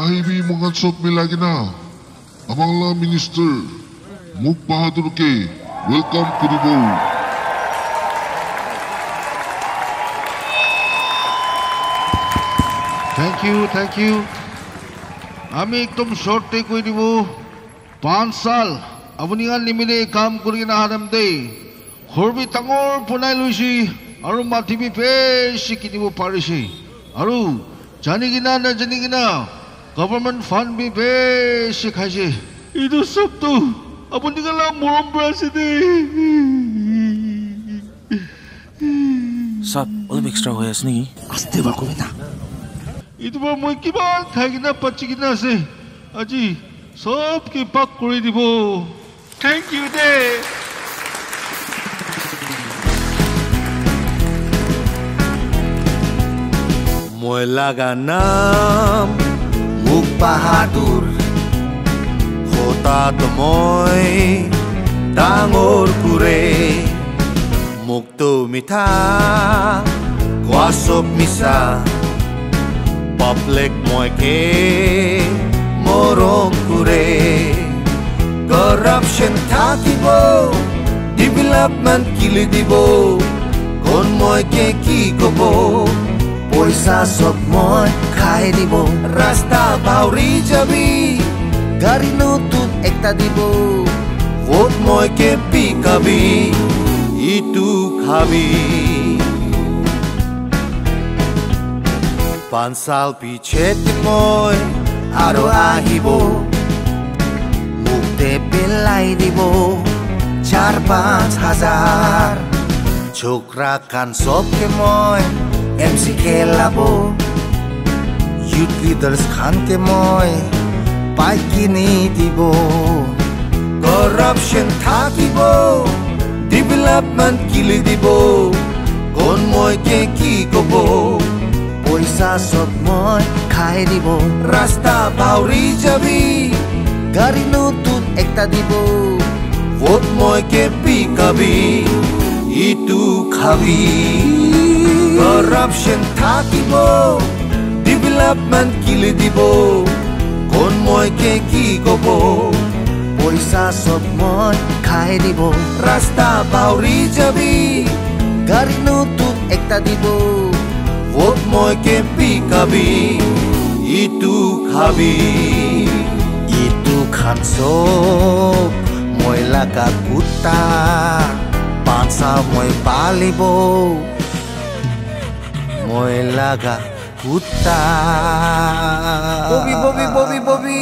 আহিবি মহান সব মিলাগে না আমাংলা মিনিস্টার মুখ বাহাদুরকে ওয়েলকাম করিব थैंक यू আমি একদম শর্টে কই দিব 5 সাল আপুনি গান নিমিলে কাম কৰি না হারাম দে খৰবি টাঙৰ বনাই লৈছি আৰু মাটিবি বেছি কিনিব পাৰিছে আৰু জানি কিনা না জানি কিনা গভর্নমেন্ট ফান্ড বি বেছি খাইছে ইটো সবটো আপুনি গালা মৰম পৰাছে দে সব অলপ এক্সট্রা হৈ আছে নেকি আস্তে বা কবি না ইটো মই কিমান খাই কিনা পাচ্ছি কিনা আছে আজি সব কি পাক কৰি দিব থ্যাংক ইউ দে মই লাগা নাম মুখ বাহাদুৰ হঠাৎ মই ডাঙৰ কুৰে মুক্ত মিঠা কোৱা চব মিছা পাব্লিক মইকে মৰম কুৰে কৰাপশ্যন থাকিব ডেভেলপমেণ্ট কিলি দিব কোন মইকে কি ক'ব পইচা সব মই খাই দিব রাস্তা বাউরি যাবি গাড়ি নতুন একটা দিব ভোট মইকে পিকাবি ইটু খাবি 5 সাল পিছে মই আৰু আহিব মুখতে পেলাই দিব 4-5 হাজাৰ ছোকরা কান সবকে মই MC খেলাবো youth leaders খানকে মই পাই কিনি দিব corruption থাকিব development কিলি দিব কোন মইকে কি ক'ব পইচা সব মই খাই দিব রাস্তা বাউরি যাবি গাড়ি নতুন একটা দিব ভোট মইকে পিকাবি ইটু খাবি corruption থাকিব development কিলি দিব কোন মইকে কি ক'ব পইচা সব মই খাই দিব রাস্তা বাউরি যাবি গাড়ি নতুন একটা দিব ভোট মইকে পিকাবি ইটু খাবি ইটু খান সব মই লাগা কুত্তা 5 সাল মই পালিব মই লাগা কুত্তা ববি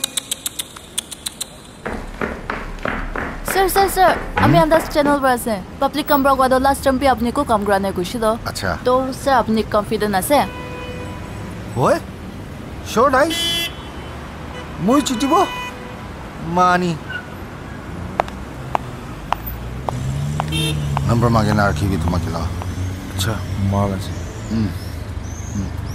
सर আমি আন্দাজ চ্যানেল पर আছে পাবলিক কামরা গদ লাস্ট টাইম আপনি কো কাম গ্রানে কইছিল আচ্ছা তো স্যার আপনি কনফিডেন্ট আছে হয় শো নাইস মই চিটিব মানি নম্বর মাগে না রাখিবি তোমাকে লা আচ্ছা মাল আছে